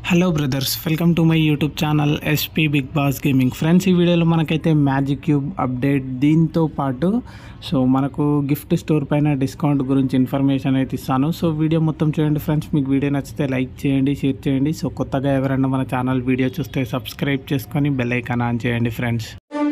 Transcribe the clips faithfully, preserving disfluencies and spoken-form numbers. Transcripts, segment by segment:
Hello brothers, welcome to my YouTube channel SP big boss gaming. Friends, ఈ వీడియోలో మనకైతే magic cube update, దీంతో పాటు సో మనకు గిఫ్ట్ స్టోర్ పైన డిస్కౌంట్ గురించి ఇన్ఫర్మేషన్ అయితే ఇస్తాను. సో వీడియో మొత్తం చూడండి ఫ్రెండ్స్. మీకు వీడియో నచ్చితే లైక్ చేయండి, షేర్ చేయండి. సో కొత్తగా ఎవరైనా మన ఛానల్ వీడియో చూస్తే సబ్స్క్రైబ్ చేసుకొని బెల్ ఐకాన్ ఆన్ చేయండి ఫ్రెండ్స్.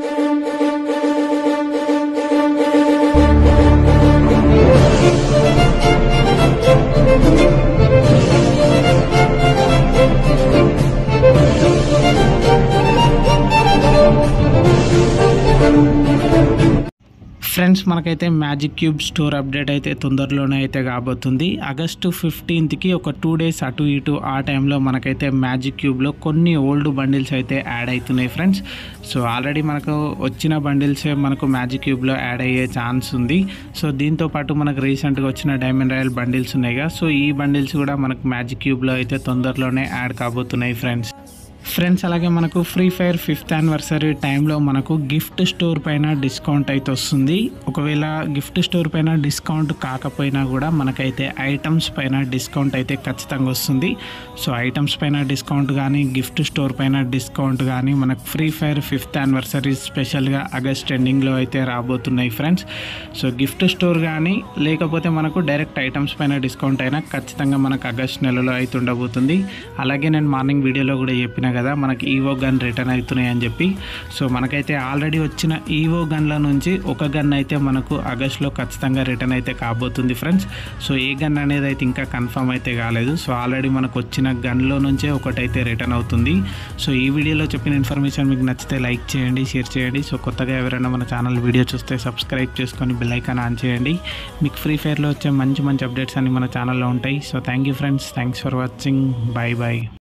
ఫ్రెండ్స్, మనకైతే మ్యాజిక్ క్యూబ్ స్టోర్ అప్డేట్ అయితే తొందరలోనే అయితే కాబోతుంది. ఆగస్టు ఫిఫ్టీన్త్కి ఒక టూ డేస్ అటు ఇటు ఆ టైంలో మనకైతే మ్యాజిక్ క్యూబ్లో కొన్ని ఓల్డ్ బండిల్స్ అయితే యాడ్ అవుతున్నాయి ఫ్రెండ్స్. సో ఆల్రెడీ మనకు వచ్చిన బండిల్సే మనకు మ్యాజిక్ క్యూబ్లో యాడ్ అయ్యే ఛాన్స్ ఉంది. సో దీంతో పాటు మనకు రీసెంట్గా వచ్చిన డైమండ్ రాయల్ బండిల్స్ ఉన్నాయిగా, సో ఈ బండిల్స్ కూడా మనకు మ్యాజిక్ క్యూబ్లో అయితే తొందరలోనే యాడ్ కాబోతున్నాయి ఫ్రెండ్స్. ఫ్రెండ్స్, అలాగే మనకు ఫ్రీ ఫైర్ ఫిఫ్త్ యానివర్సరీ టైంలో మనకు గిఫ్ట్ స్టోర్ పైన డిస్కౌంట్ అయితే వస్తుంది. ఒకవేళ గిఫ్ట్ స్టోర్ పైన డిస్కౌంట్ కాకపోయినా కూడా మనకైతే ఐటమ్స్ పైన డిస్కౌంట్ అయితే ఖచ్చితంగా వస్తుంది. సో ఐటమ్స్ పైన డిస్కౌంట్ కానీ గిఫ్ట్ స్టోర్ పైన డిస్కౌంట్ కానీ మనకు ఫ్రీ ఫైర్ ఫిఫ్త్ యానివర్సరీ స్పెషల్గా ఆగస్ట్ ఎండింగ్లో అయితే రాబోతున్నాయి ఫ్రెండ్స్. సో గిఫ్ట్ స్టోర్ కానీ లేకపోతే మనకు డైరెక్ట్ ఐటమ్స్ పైన డిస్కౌంట్ అయినా ఖచ్చితంగా మనకు ఆగస్ట్ నెలలో అయితే ఉండబోతుంది. అలాగే నేను మార్నింగ్ వీడియోలో కూడా చెప్పిన కదా మనకి ఈవో గన్ రిటర్న్ అవుతున్నాయి అని చెప్పి. సో మనకైతే ఆల్రెడీ వచ్చిన ఈవో గన్ల నుంచి ఒక గన్ అయితే మనకు ఆగస్ట్లో ఖచ్చితంగా రిటర్న్ అయితే కాబోతుంది ఫ్రెండ్స్. సో ఏ గన్ అనేది అయితే ఇంకా కన్ఫర్మ్ అయితే కాలేదు. సో ఆల్రెడీ మనకు వచ్చిన గన్లో నుంచే ఒకటైతే రిటర్న్ అవుతుంది. సో ఈ వీడియోలో చెప్పిన ఇన్ఫర్మేషన్ మీకు నచ్చితే లైక్ చేయండి, షేర్ చేయండి. సో కొత్తగా ఎవరైనా మన ఛానల్ వీడియో చూస్తే సబ్స్క్రైబ్ చేసుకొని బెల్ ఐకాన్ ఆన్ చేయండి. మీకు ఫ్రీ ఫైర్లో వచ్చే మంచి మంచి అప్డేట్స్ అన్ని మన ఛానల్లో ఉంటాయి. So thank you friends, thanks for watching, bye bye.